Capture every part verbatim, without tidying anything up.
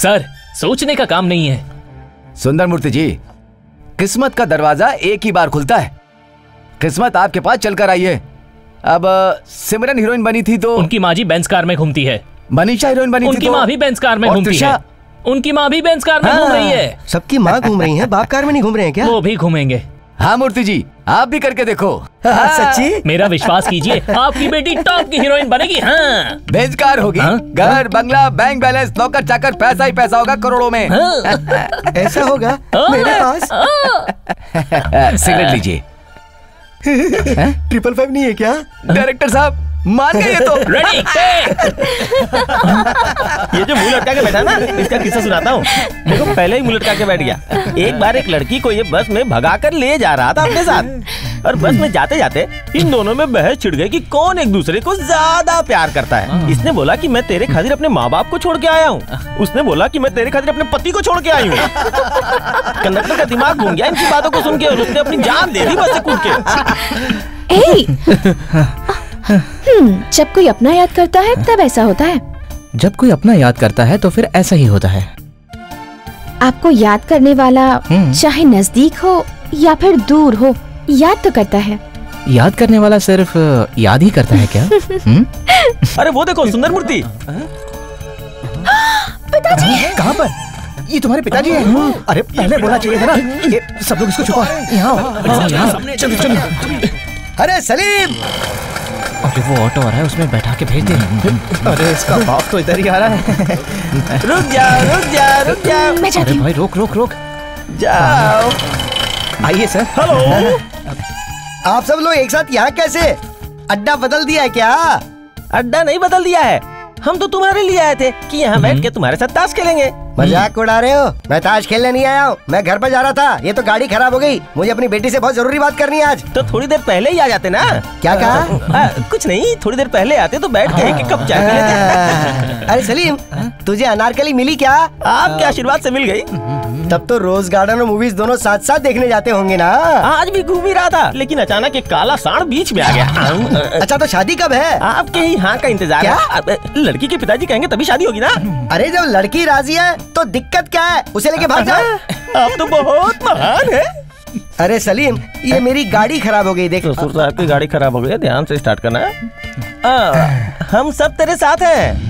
Sir, सोचने का काम नहीं है। सुंदर मूर्ति जी, किस्मत का दरवाजा एक ही बार खुलता है। किस्मत आपके पास चलकर आई है। अब सिमरन हीरोइन बनी थी तो उनकी माँ जी बेंज कार में घूमती है। मनीषा हीरोइन बनी थी तो उनकी माँ भी बेंज कार में घूमती है। उनकी माँ भी बेंज कार में घूम रही है। सबकी माँ घूम रही है, बाप कार में नहीं घूम रहे हैं क्या? वो भी घूमेंगे। हाँ मूर्ति जी, आप भी करके देखो। हाँ, सच्ची? मेरा विश्वास कीजिए, आपकी बेटी टॉप की हीरोइन बनेगी। हाँ, बेंज कार होगी। हाँ? घर, बंगला, बैंक बैलेंस, नौकर चाकर, पैसा ही पैसा होगा करोड़ों में। हाँ? ऐसा होगा मेरे पास। सिगरेट लीजिए। ट्रिपल फाइव नहीं है क्या? डायरेक्टर साहब मान गए तो। रेडी। ये जो मुंह लटका के बैठा ना, इसका किस्सा सुनाता हूँ। देखो, पहले ही मुंह लटका के बैठ गया। एक बार एक लड़की को ये बस में भगा कर ले जा रहा था अपने साथ, और बस में जाते जाते इन दोनों में बहस छिड़ गई कि कौन एक दूसरे को ज्यादा प्यार करता है। इसने बोला कि मैं तेरे खातिर अपने माँ बाप को छोड़ के आया हूँ, उसने बोला कि मैं तेरे खातिर अपने पति को छोड़ के आई हूँ। कंडक्टर का दिमाग घूम गया इनकी बातों को सुन के, और उसने अपनी जान दे दी बस से कूद के। हम्म, जब कोई अपना याद करता है तब ऐसा होता है। जब कोई अपना याद करता है तो फिर ऐसा ही होता है। आपको याद करने वाला चाहे नजदीक हो या फिर दूर हो, याद तो करता है। याद करने वाला सिर्फ याद ही करता है क्या? अरे वो देखो सुंदर मूर्ति। पिताजी कहाँ पर? ये तुम्हारे पिताजी हैं? अरे पहले बोलना चाहिए था ना। ये सब लोग इसको छुपाओ। यहाँ चलो चलो। अरे सलीम! अरे वो ऑटो आ रहा है, उसमें बैठा के भेज दे। अरे इसका बाप तो इधर ही आ रहा है। रुक जाओ रुक जाओ रुक जाओ। मैं जाती हूँ। भाई रोक रोक रोक। जाओ। आइए सर। हेलो। आप सब लोग एक साथ यहाँ कैसे? अड्डा बदल दिया है क्या? अड्डा नहीं बदल दिया है, हम तो तुम्हारे लिए आए थे कि यहाँ बैठ के तुम्हारे साथ ताश खेलेंगे। मजाक उड़ा रहे हो? मैं ताश खेलने नहीं आया हूँ, मैं घर पर जा रहा था। ये तो गाड़ी खराब हो गई, मुझे अपनी बेटी से बहुत जरूरी बात करनी है आज। तो थोड़ी देर पहले ही आ जाते ना। क्या कहा? आ, कुछ नहीं, थोड़ी देर पहले आते तो बैठ के एक कप चाय पी लेते। अरे सलीम, तुझे अनारकली मिली क्या? आपके आशीर्वाद से मिल गई। तब तो रोज गार्डन और मूवीज दोनों साथ साथ देखने जाते होंगे ना? आज भी घूम ही रहा था, लेकिन अचानक एक काला सांड बीच में आ गया। अच्छा तो शादी कब है? आपके ही हाँ का इंतजार है। लड़की के पिताजी कहेंगे तभी शादी होगी ना। अरे जब लड़की राजी है तो दिक्कत क्या है? उसे लेके भाग जाओ। आप तो बहुत महान है। अरे सलीम, ये मेरी गाड़ी खराब हो गई देख। ससुर साहब की गाड़ी खराब हो गई है, ध्यान से स्टार्ट करना है। आ, हम सब तेरे साथ हैं।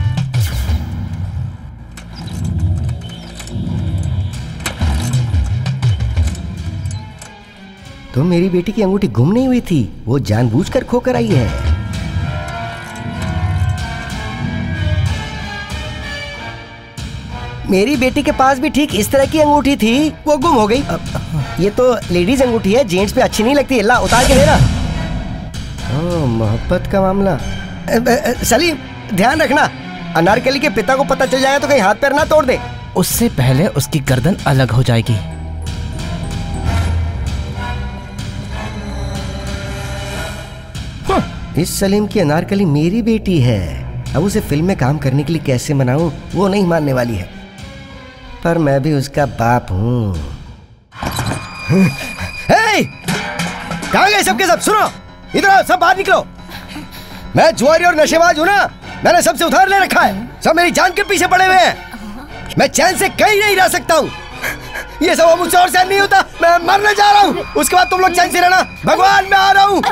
तो मेरी बेटी की अंगूठी गुम नहीं हुई थी, वो जानबूझकर खोकर आई है। मेरी बेटी के पास भी ठीक इस तरह की अंगूठी थी, वो गुम हो गई। ये तो लेडीज अंगूठी है, जेंट्स पे अच्छी नहीं लगती। ला उतार के लेना। ओह, मोहब्बत का मामला। सलीम ध्यान रखना, अनारकली के पिता को पता चल जाएगा तो कहीं हाथ पैर ना तोड़ दे। उससे पहले उसकी गर्दन अलग हो जाएगी। इस सलीम की अनारकली मेरी बेटी है। अब उसे फिल्म में काम करने के लिए कैसे मनाऊं, वो नहीं मानने वाली है। पर मैं भी उसका बाप हूँ। कहाँ गए सबके सब? सुनो, इधर आओ, सब बाहर निकलो। मैं जुआरी और नशेबाज हूँ ना, मैंने सबसे उधार ले रखा है। सब मेरी जान के पीछे पड़े हुए हैं। मैं चैन से कहीं नहीं रह सकता हूँ। ये सब मुझसे और सहन नहीं होता, मैं मरने जा रहा हूँ। उसके बाद तुम लोग चैन से रहना। भगवान मैं आ रहा हूँ।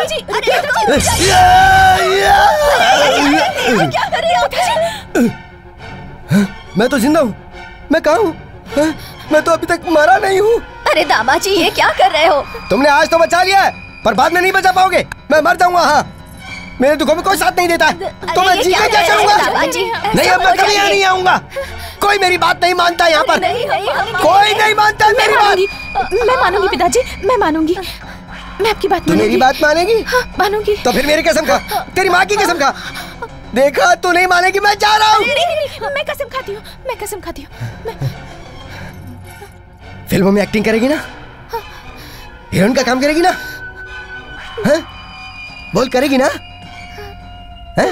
मैं तो जिंदा हूँ। मैं कहाँ हूँ? मैं तो अभी तक मरा नहीं हूँ। अरे दामाजी, ये क्या कर रहे हो? तुमने आज तो बचा लिया है, पर बाद में नहीं बचा पाओगे। मैं मर जाऊंगा। हाँ, मेरे दुखों में कोई साथ नहीं देता है, तो मैं जी के क्या करूँगा? नहीं, अब मैं कभी यहाँ नहीं आऊँगा। कोई मेरी बात नहीं मानता यहाँ पर। नहीं, नहीं, कोई नहीं मानता मेरी बात। मैं मानूंगी पिताजी, मैं मानूंगी। मैं आपकी बात मानूंगी। मेरी बात मानेगी? हाँ, मानूंगी। तो फिर मेरी कसम खा, तेरी माँ की कसम खा। देखा, तू नहीं मानेगी, मैं जा रहा हूँ। मैं कसम खाती हूँ, मैं कसम खाती हूँ। फिल्मों में एक्टिंग करेगी ना? हीरोइन का काम करेगी ना? हाँ? बोल, करेगी ना? हाँ?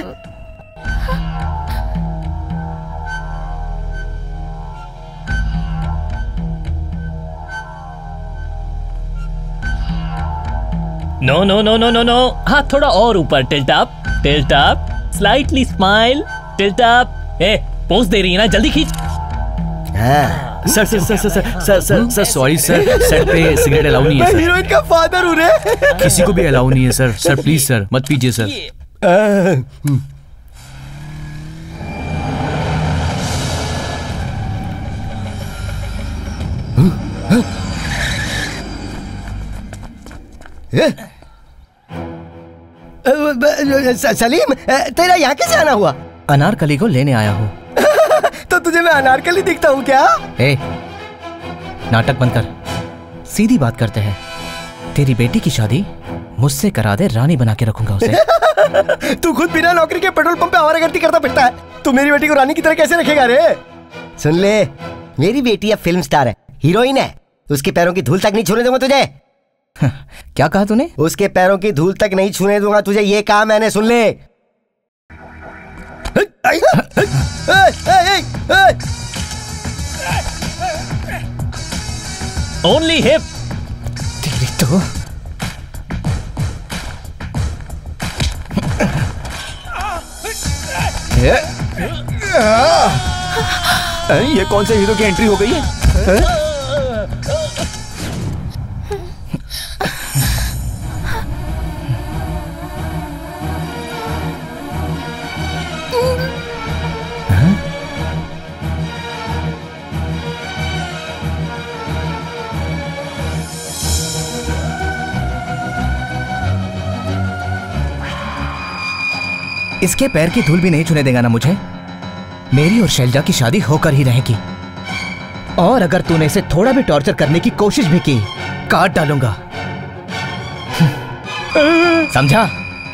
No no no no no no. हाथ थोड़ा और ऊपर। Tilt up, tilt up, slightly smile, tilt up. ए, पोज दे रही है ना, जल्दी खींच। हाँ। Sir sir sir sir sir sir sir sir sorry sir, set पे सिगरेट अलाउ नहीं है मैं सर। हीरोइन का फादर हूँ रे। किसी को भी अलाउ नहीं है सर। सर प्लीज सर मत पीजिए सर। सलीम, तेरा यहाँ कैसे आना हुआ? अनारकली को लेने आया हूँ। तो तुझे मैं अनारकली दिखता हूँ क्या? ए, नाटक बंद कर, सीधी बात करते हैं। तेरी बेटी की शादी मुझसे करा दे, रानी बना के रखूंगा उसे। तू खुद बिना नौकरी के पेट्रोल पंप पे आवारागर्दी करता फिरता है, तू मेरी बेटी को रानी की तरह कैसे रखेगा रे? सुन ले, मेरी बेटी अब फिल्म स्टार है, हीरोइन है, उसके पैरों की धूल तक नहीं छूने दूंगा तुझे। क्या कहा तूने? उसके पैरों की धूल तक नहीं छूने दूंगा तुझे, ये कहा मैंने, सुन ले। Only hip. तेरी तो ये कौन से हीरो की एंट्री हो गई है? इसके पैर की धूल भी नहीं छूने देगा ना मुझे। मेरी और शैलजा की शादी होकर ही रहेगी, और अगर तूने इसे थोड़ा भी टॉर्चर करने की कोशिश भी की, काट डालूंगा, समझा?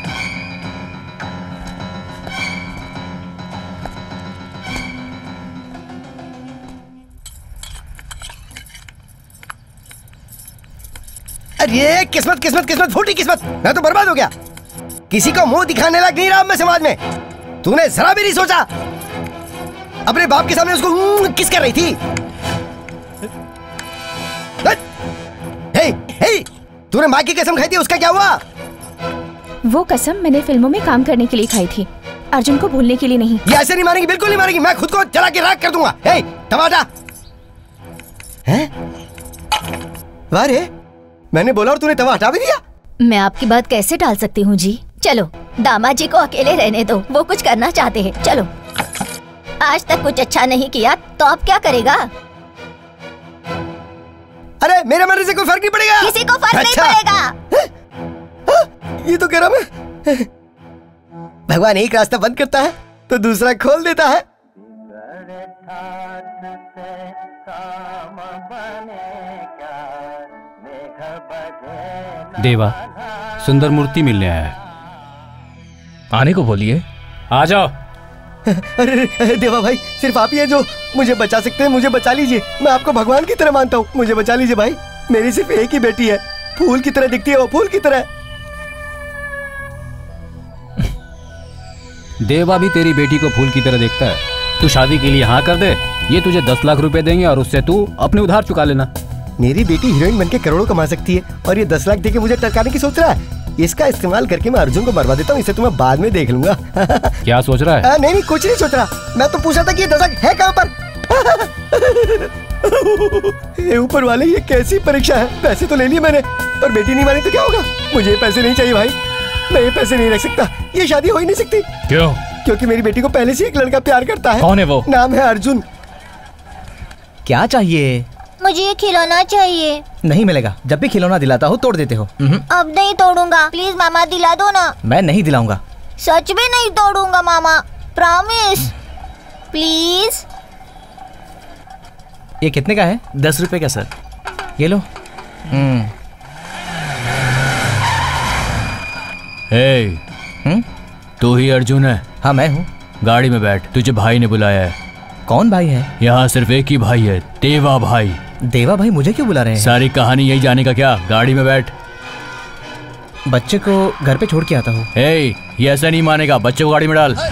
अरे किस्मत किस्मत किस्मत फूटी किस्मत, मैं तो बर्बाद हो गया। किसी को मुंह दिखाने लायक नहीं रहा मैं समाज में। तूने जरा भी नहीं सोचा, अपने बाप के सामने उसको किस कर रही थी? हे, हे, तूने माँ की कसम खाई थी, उसका क्या हुआ? वो कसम मैंने फिल्मों में काम करने के लिए खाई थी, अर्जुन को भूलने के लिए नहीं। ये ऐसे नहीं मारेगी, बिल्कुल नहीं मारेगी, मैं खुद को जला के राख कर दूंगा। हे, टमाटर, हैं? वाह रे, मैंने बोला और तूने तवा हटा भी दिया। मैं आपकी बात कैसे टाल सकती हूँ जी? चलो दामाद जी को अकेले रहने दो, वो कुछ करना चाहते हैं। चलो, आज तक कुछ अच्छा नहीं किया तो अब क्या करेगा? अरे मेरे मरने से कोई फर्क नहीं पड़ेगा। किसी को फर्क अच्छा। नहीं पड़ेगा। ये तो कह रहा मैं, भगवान एक रास्ता बंद करता है तो दूसरा खोल देता है। देवा, सुंदर मूर्ति मिलने आया है। आने को बोलिए। आ जाओ। अरे, अरे देवा भाई, सिर्फ आप ही हैं जो मुझे बचा सकते हैं, मुझे बचा लीजिए। मैं आपको भगवान की तरह मानता हूँ, मुझे बचा लीजिए भाई। मेरी सिर्फ एक ही बेटी है, फूल की तरह दिखती है वो, फूल की तरह। देवा भी तेरी बेटी को फूल की तरह देखता है। तू शादी के लिए हाँ कर दे, ये तुझे दस लाख रुपए देंगे और उससे तू अपने उधार चुका लेना। मेरी बेटी हीरोइन बनके करोड़ों कमा सकती है और ये दस लाख देके मुझे टरकाने की सोच रहा है। इसका इस्तेमाल करके मैं अर्जुन को मरवा देता हूँ, इसे तो मैं बाद में देख लूंगा। क्या सोच रहा है? आ, नहीं नहीं कुछ नहीं सोच रहा, मैं तो पूछा था कि ये दस लाख है कहाँ पर। ये ऊपर वाले, ये कैसी परीक्षा है? पैसे तो ले लिए मैंने, और बेटी नहीं मानी तो क्या होगा? मुझे पैसे नहीं चाहिए भाई, मैं ये पैसे नहीं रख सकता, ये शादी हो ही नहीं सकती। क्यों? क्योंकि मेरी बेटी को पहले से एक लड़का प्यार करता है। कौन है वो? नाम है अर्जुन। क्या चाहिए? मुझे ये खिलौना चाहिए। नहीं मिलेगा, जब भी खिलौना दिलाता हो तोड़ देते हो। अब नहीं तोड़ूंगा, प्लीज मामा दिला दो ना। मैं नहीं दिलाऊंगा। सच में नहीं तोड़ूंगा मामा, प्रॉमिस, प्लीज। ये कितने का है? दस रुपए का सर। ये लो। हम्म। हे, हम्म? तू ही अर्जुन है? हाँ मैं हूँ। गाड़ी में बैठ, तुझे भाई ने बुलाया है। कौन भाई है? यहाँ सिर्फ एक ही भाई है, देवा भाई। देवा भाई मुझे क्यों बुला रहे हैं? सारी कहानी यही जाने का क्या? गाड़ी में बैठ। बच्चे को घर पे छोड़ के आता हूँ। हे, ये ऐसा नहीं मानेगा, बच्चे को गाड़ी में डाल।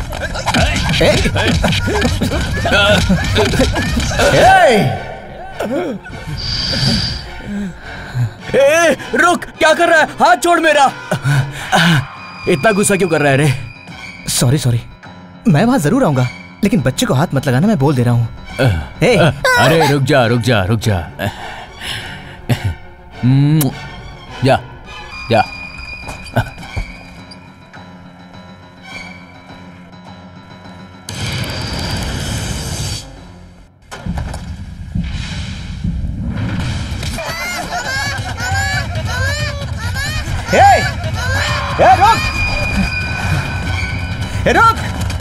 ए, रुक, क्या कर रहा है? हाथ छोड़ मेरा। इतना गुस्सा क्यों कर रहा है रे? सॉरी सॉरी, मैं वहां जरूर आऊंगा, लेकिन बच्चे को हाथ मत लगाना, मैं बोल दे रहा हूँ। हे अरे रुक जा रुक जा रुक जा। जा जा। हे हे रुक हे रुक।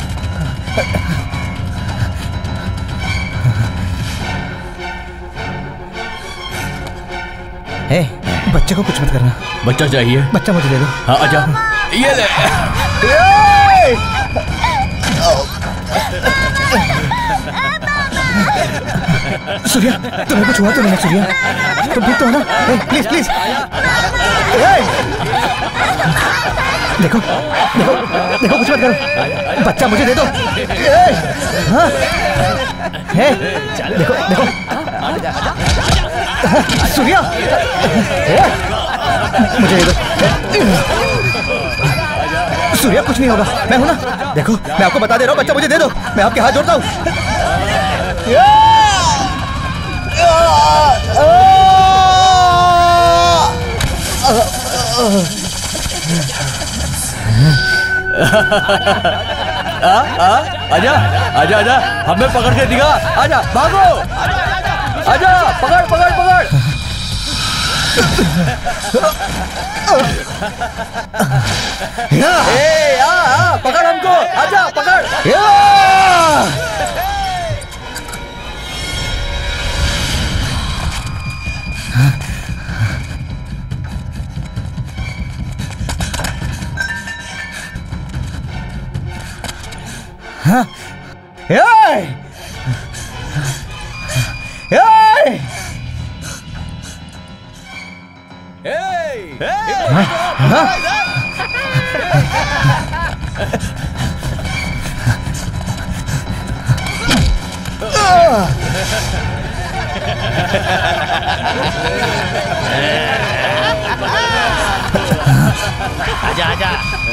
हे बच्चे को कुछ मत करना। बच्चा चाहिए? बच्चा मुझे दे दो। हाँ आजा। ये ले। सूर्या तुम्हें कुछ हुआ तो नहीं सूर्या? तुम ठीक तो हो ना? प्लीज प्लीज देखो देखो देखो कुछ मत करो। बच्चा मुझे दे दो। हाँ हे देखो देखो सूर्या मुझे दे दो। सूर्या कुछ नहीं होगा, मैं हूं ना। देखो मैं आपको बता दे रहा हूँ, बच्चा मुझे दे दो। मैं आपके हाथ जोड़ता हूँ। आजा आजा आजा, हमें पकड़ के दिखा। आजा भागो, आजा पकड़ पकड़ पकड़। ए आ, आ, पकड़ हमको, आजा पकड़। हाँ ए ए आजा आजा।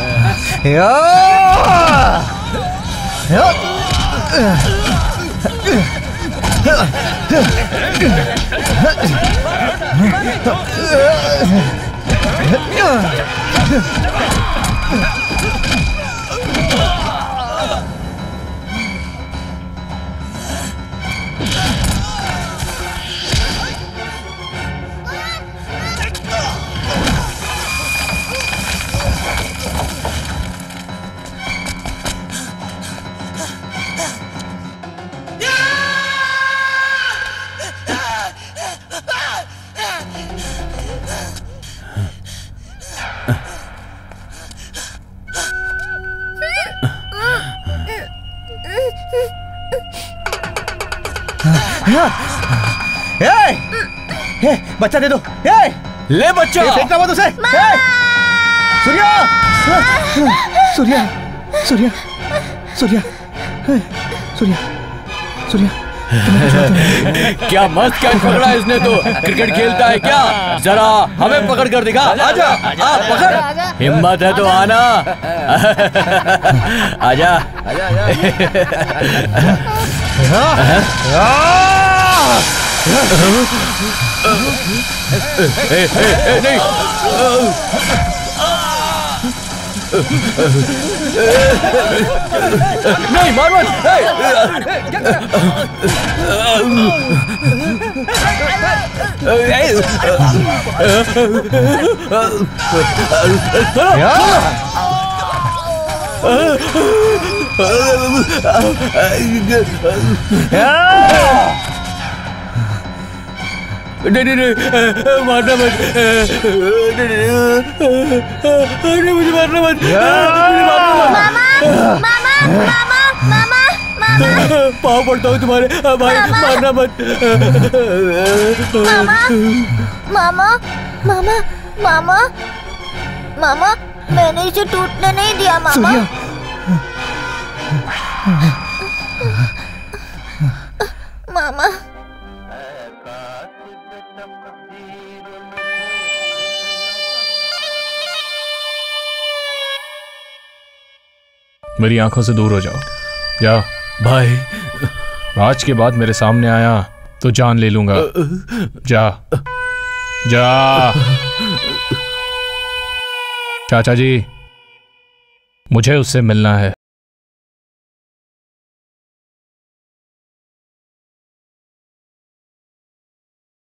बच्चा दे दो। ए, ले बच्चा। फेंकना मत उसे। सूर्या सूर्या सूर्या सूर्या सूर्या सूर्या क्या मस्त कैच पकड़ा इसने तो। क्रिकेट खेलता है क्या? जरा हमें पकड़ कर दिखा। आजा आ, पकड़। हिम्मत है तो आना। आजा ए, ए, ए, नहीं नहीं मार मत। नहीं नहीं नहीं मारना मत। नहीं मुझे मारना मत। मामा मामा मामा मामा मामा पाँव पड़ता हूँ तुम्हारे भाई, मारना मत। मामा मामा मामा मामा मामा मैंने इसे टूटने नहीं दिया मामा। मामा मेरी आंखों से दूर हो जाओ। जाओ भाई। आज के बाद मेरे सामने आया तो जान ले लूंगा। जा जा। चाचा जी, मुझे उससे मिलना है।